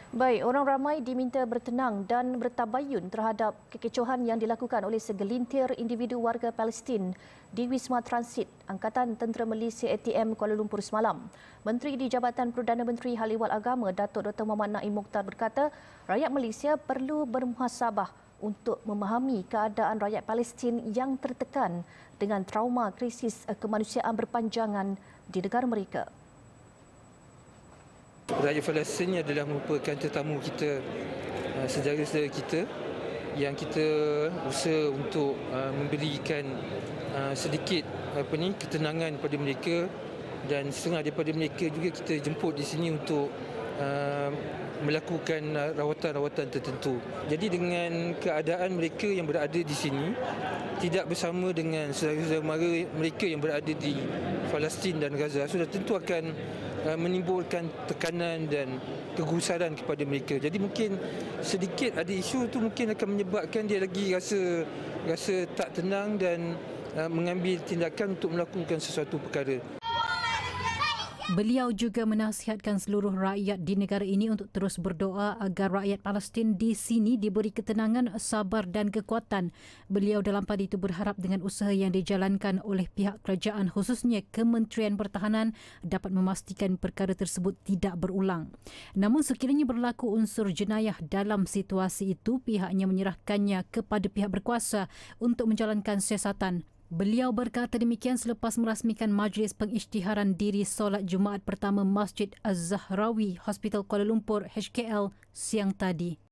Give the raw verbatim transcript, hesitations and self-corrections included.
Baik, orang ramai diminta bertenang dan bertabayun terhadap kekecohan yang dilakukan oleh segelintir individu warga Palestin di Wisma Transit Angkatan Tentera Malaysia A T M Kuala Lumpur semalam. Menteri di Jabatan Perdana Menteri Hal Ehwal Agama Datuk Doktor Muhammad Naim Mokhtar berkata, rakyat Malaysia perlu bermuhasabah untuk memahami keadaan rakyat Palestin yang tertekan dengan trauma krisis kemanusiaan berpanjangan di negara mereka. Rakyat Palestin adalah merupakan tetamu kita, saudara-saudara kita yang kita usaha untuk memberikan sedikit apa ni ketenangan kepada mereka, dan setengah daripada mereka juga kita jemput di sini untuk melakukan rawatan-rawatan tertentu. Jadi dengan keadaan mereka yang berada di sini tidak bersama dengan saudara-saudara mara mereka yang berada di Palestin dan Gaza, sudah tentu akan menimbulkan tekanan dan kegusaran kepada mereka. Jadi mungkin sedikit ada isu tu mungkin akan menyebabkan dia lagi rasa rasa tak tenang dan mengambil tindakan untuk melakukan sesuatu perkara. Beliau juga menasihatkan seluruh rakyat di negara ini untuk terus berdoa agar rakyat Palestin di sini diberi ketenangan, sabar dan kekuatan. Beliau dalam pada itu berharap dengan usaha yang dijalankan oleh pihak kerajaan khususnya Kementerian Pertahanan dapat memastikan perkara tersebut tidak berulang. Namun sekiranya berlaku unsur jenayah dalam situasi itu, pihaknya menyerahkannya kepada pihak berkuasa untuk menjalankan siasatan. Beliau berkata demikian selepas merasmikan majlis pengisytiharan diri solat Jumaat pertama Masjid Az-Zahrawi Hospital Kuala Lumpur H K L siang tadi.